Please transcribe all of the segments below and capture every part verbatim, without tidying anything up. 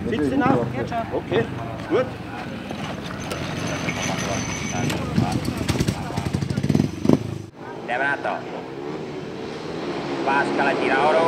Sitzt du nach? Okay, gut. Jdeme na to. Páska letí nahoru.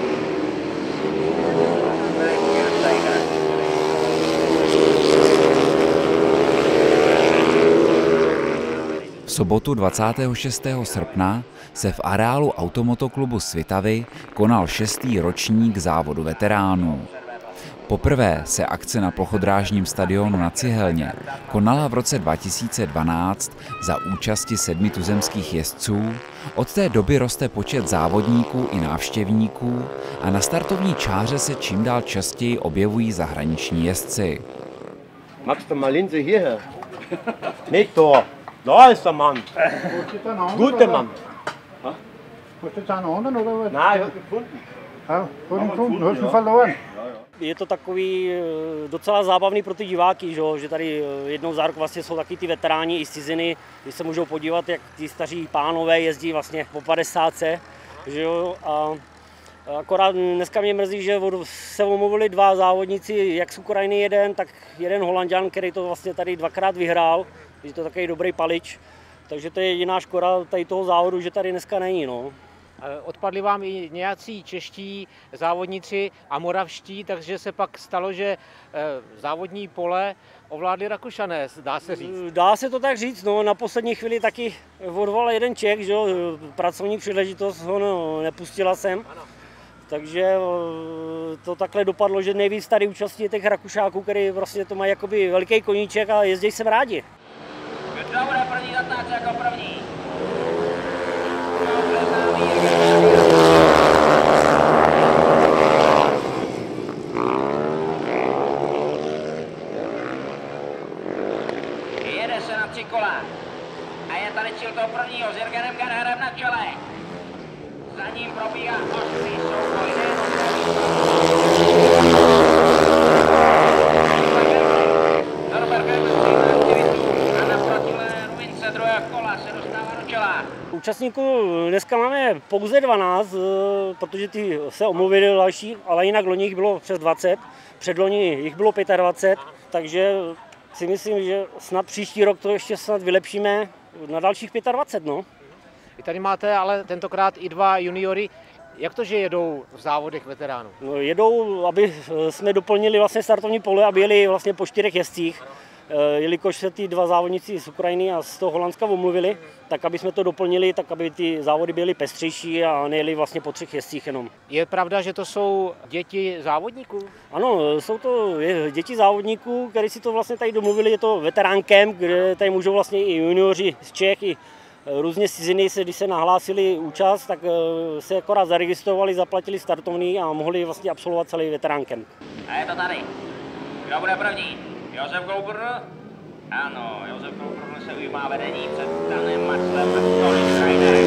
V sobotu dvacátého šestého srpna se v areálu Automotoklubu Svitavy konal šestý ročník závodu veteránů. Poprvé se akce na plochodrážním stadionu na Cihelně konala v roce dva tisíce dvanáct za účasti sedmi tuzemských jezdců. Od té doby roste počet závodníků i návštěvníků a na startovní čáře se čím dál častěji objevují zahraniční jezdci. Magst du mal Linse hierher? Nicht da. Da ist der Mann. Guter Mann. Nein, ich habe gefunden. Ja, gefunden. Hast du verloren? Je to takový docela zábavný pro ty diváky, že, že tady jednou za rok vlastně jsou taky ty veteráni i z ciziny, kdy se můžou podívat, jak ty staří pánové jezdí vlastně po padesátce. Že jo, a akorát dneska mě mrzí, že se omluvili dva závodníci, jak z Ukrajiny jeden, tak jeden Holanďan, který to vlastně tady dvakrát vyhrál, je to takový dobrý palič. Takže to je jediná škoda tady toho závodu, že tady dneska není. No. Odpadli vám i nějací čeští závodníci a moravští, takže se pak stalo, že závodní pole ovládli Rakušané, dá se říct. Dá se to tak říct, no, na poslední chvíli taky odval jeden Čech, že pracovní příležitost ho no, nepustila sem. Ano. Takže to takhle dopadlo, že nejvíc tady účastní těch Rakušáků, který prostě to mají jakoby velký koníček a jezdí sem rádi. Kdo bude první zatáčet jako první? Jede se na tři kola. A je tady cíl toho prvního s Jürgenem Gerharem na čele. Za ním probíhá ostrý souboj. Norbert a naproti Ruince druhého kola se dostává do čela. Účastníků dneska máme pouze dvanáct, protože ty se omluvili další, ale jinak loni jich bylo přes dvacet, předloni jich bylo dvacet pět, takže si myslím, že snad příští rok to ještě snad vylepšíme na dalších dvacet pět. No. Vy tady máte ale tentokrát i dva juniory. Jak to, že jedou v závodech veteránů? No, jedou, aby jsme doplnili vlastně startovní pole, aby jeli vlastně po čtyřech jezdcích. Jelikož se ty dva závodníci z Ukrajiny a z toho Holandska omluvili, tak aby jsme to doplnili, tak aby ty závody byly pestřejší a nejeli vlastně po třech jezdcích jenom. Je pravda, že to jsou děti závodníků? Ano, jsou to děti závodníků, kteří si to vlastně tady domluvili, je to veteránkem, kde tady můžou vlastně i junioři z Čech, i různě z ciziny, se, když se nahlásili účast, tak se akorát zaregistrovali, zaplatili startovný a mohli vlastně absolvovat celý veteránkem. A je to tady. Kdo bude první? Josef Goubr? Ano, Josef Goubr se ujímá vedení před Danem Maxlem a Tony Schreinerem.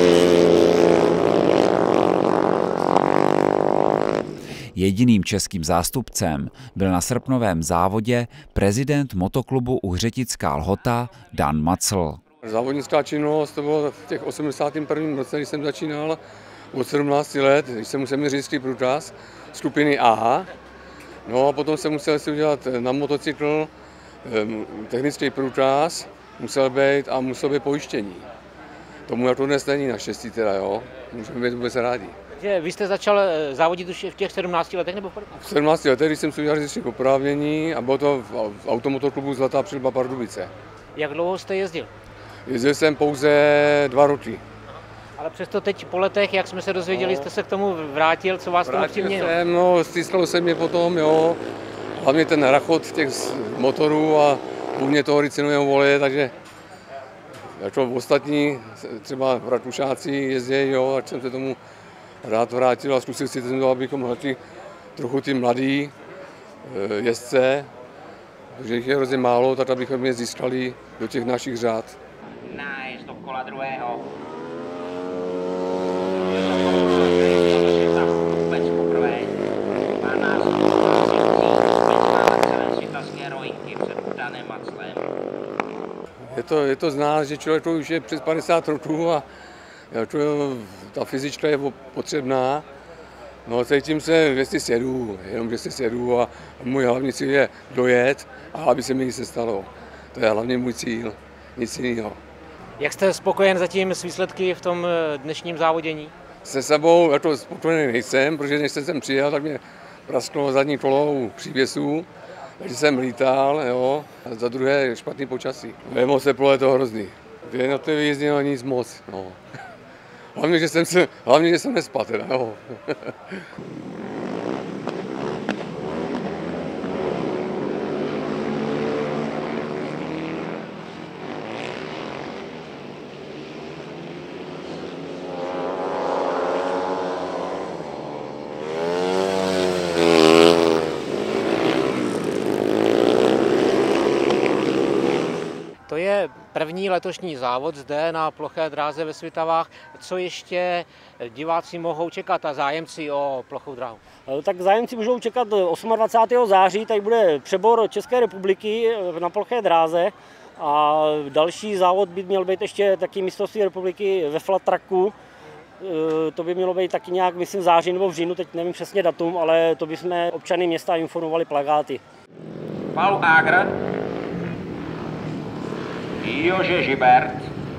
Jediným českým zástupcem byl na srpnovém závodě prezident motoklubu Uhřetická Lhota Dan Macl. Závodnická činnost, to bylo v těch osmdesátém prvním roce, když jsem začínal, od sedmnácti let, když jsem musel mít řidičský průkaz skupiny A. No a potom jsem musel si udělat na motocykl technický průkaz, musel být a musel být pojištění. Tomu jako dnes není naštěstí teda, jo, můžeme být vůbec rádi. Takže vy jste začal závodit už v těch sedmnácti letech nebo v V sedmnácti letech, když jsem si udělal řidičské oprávnění a bylo to v Automotoklubu Zlatá Přilba Pardubice. Jak dlouho jste jezdil? Jezdil jsem pouze dva roky. Ale přesto teď po letech, jak jsme se dozvěděli, jste se k tomu vrátil, co vás tomu přimělo? Jsem, no, stiskalo se mě potom, jo. Hlavně ten rachot těch motorů a hlavně toho ricinového voleje, takže jako ostatní, třeba Rakušáci jezdí, jo, tak jsem se tomu rád vrátil a zkusil si to, abychom hledali trochu ty mladý jezdce, protože jich je hrozně málo, tak abychom je získali do těch našich řád. Nice, do kola druhého. Je to, je to znát, že člověk už je přes padesát roků a jako, ta fyzička je potřebná No, cítím se, že si sjedu, jenom že si sjedu a můj hlavní cíl je dojet a aby se mi nic nestalo. To je hlavně můj cíl, nic jiného. Jak jste spokojen zatím s výsledky v tom dnešním závodění? Se sebou já to spokojený nejsem, protože než jsem přijel, tak mě prasklo zadní kolo u přívěsů, takže jsem lítal, jo, a za druhé špatný počasí. Emoce pole to hrozný. Ty na ty výjezdy no, nic moc, no. Hlavně, že jsem, se, hlavně, že jsem nespal teda, jo. To je první letošní závod zde na ploché dráze ve Svitavách. Co ještě diváci mohou čekat a zájemci o plochou dráhu? Tak zájemci můžou čekat dvacátého osmého září, tady bude přebor České republiky na ploché dráze a další závod by měl být ještě taky mistrovství republiky ve flat tracku. To by mělo být taky nějak, myslím, v září nebo v říjnu, teď nevím přesně datum, ale to bychom občany města informovali plakáty. Paul Ager, Jože Žibert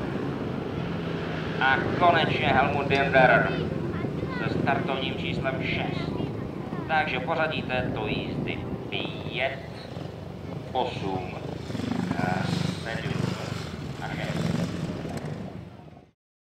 a konečně Helmut Dinderer se startovním číslem šest. Takže pořadí této jízdy pět, osm, sedm.